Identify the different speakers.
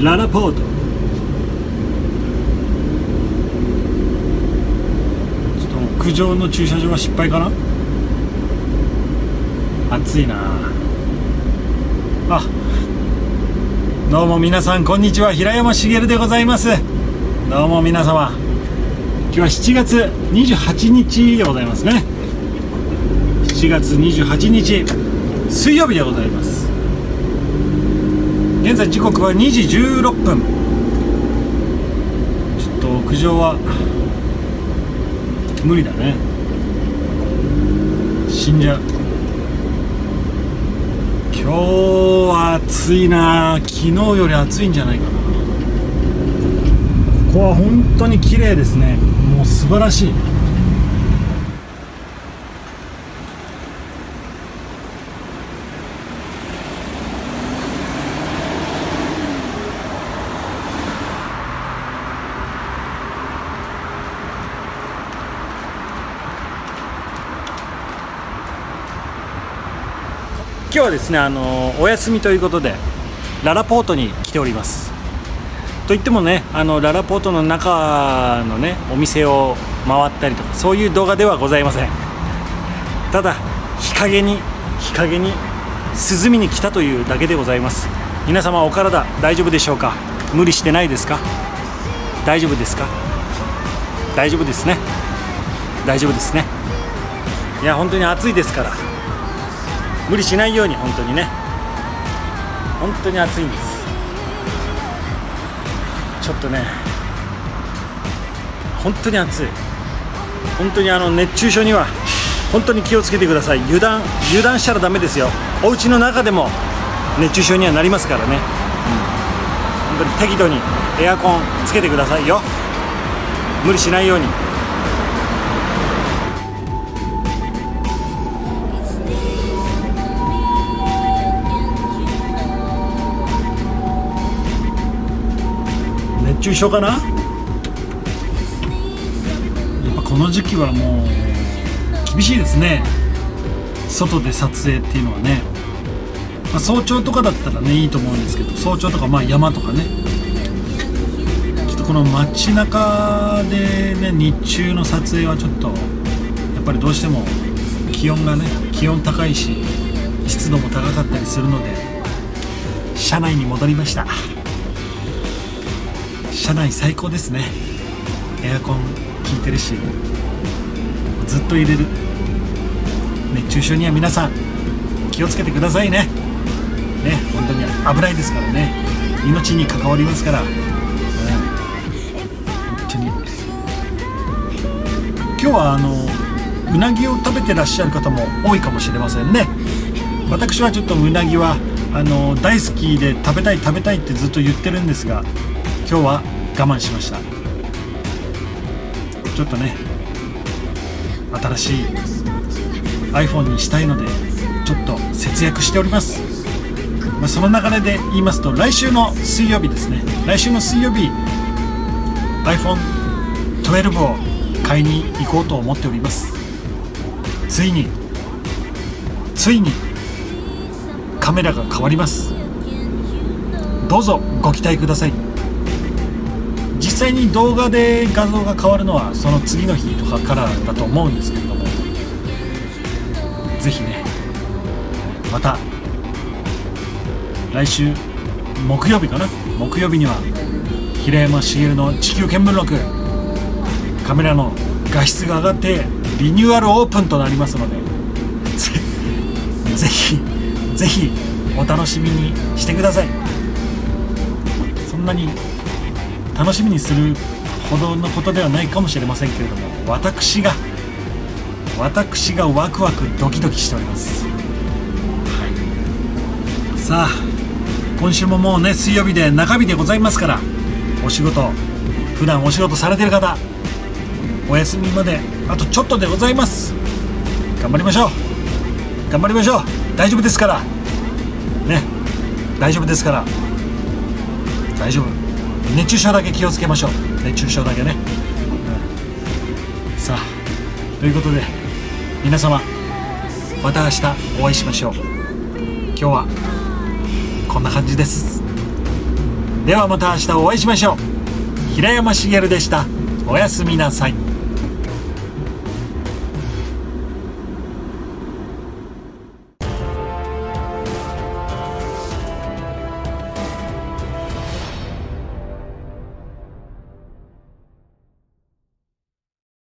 Speaker 1: ララポート。ちょっと屋上の駐車場は失敗かな。暑いなあ。どうも皆さんこんにちは、平山茂でございます。どうも皆様、今日は7月28日でございますね。7月28日水曜日でございます。現在時刻は2時16分。ちょっと屋上は無理だね、死んじゃう。今日は暑いな。昨日より暑いんじゃないかな。ここは本当に綺麗ですね。もう素晴らしい。今日はですね、お休みということでララポートに来ております。といってもね、ララポートの中のねお店を回ったりとかそういう動画ではございません。ただ日陰に涼みに来たというだけでございます。皆様お体大丈夫でしょうか。無理してないですか。大丈夫ですか。大丈夫ですね。大丈夫ですね。いや本当に暑いですから無理しないように。本当にね、本当に暑いんです。ちょっとね、本当に暑い。本当に熱中症には本当に気をつけてください。油断したらダメですよ。お家の中でも熱中症にはなりますからね、本当に適度にエアコンつけてくださいよ。無理しないように。熱中症かな。やっぱこの時期はもう厳しいですね、外で撮影っていうのはね。早朝とかだったらねいいと思うんですけど、早朝とか山とかね、ちょっとこの街中でね日中の撮影はちょっとやっぱりどうしても気温高いし湿度も高かったりするので車内に戻りました。車内最高ですね。エアコン効いてるしずっと入れる。熱中症には皆さん気をつけてくださいね。本当に危ないですからね。命に関わりますから、本当に。今日はうなぎを食べてらっしゃる方も多いかもしれませんね。私はちょっとうなぎは大好きで食べたいってずっと言ってるんですが、今日は我慢しました。ちょっとね新しい iPhone にしたいのでちょっと節約しております。その流れで言いますと、来週の水曜日ですね。来週の水曜日 iPhone12 を買いに行こうと思っております。ついにカメラが変わります。どうぞご期待ください。実際に動画で画像が変わるのはその次の日とかからだと思うんですけれども、ぜひねまた来週木曜日かな、木曜日には平山茂の地球見聞録カメラの画質が上がってリニューアルオープンとなりますので、ぜひお楽しみにしてください。そんなに楽しみにするほどのことではないかもしれませんけれども、私がワクワクドキドキしております。さあ今週ももうね水曜日で中日でございますから、普段お仕事されてる方お休みまであとちょっとでございます。頑張りましょう。大丈夫ですからね。大丈夫ですから。大丈夫。熱中症だけ気をつけましょう。熱中症だけね、さあということで皆様また明日お会いしましょう。今日はこんな感じです。 ではまた明日お会いしましょう。平山茂でした。おやすみなさい。